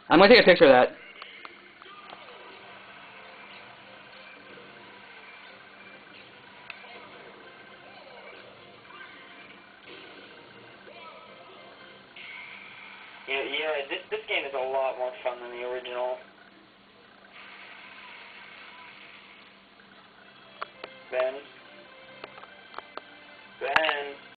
I'm gonna take a picture of that. Yeah, this game is a lot more fun than the original. Ben?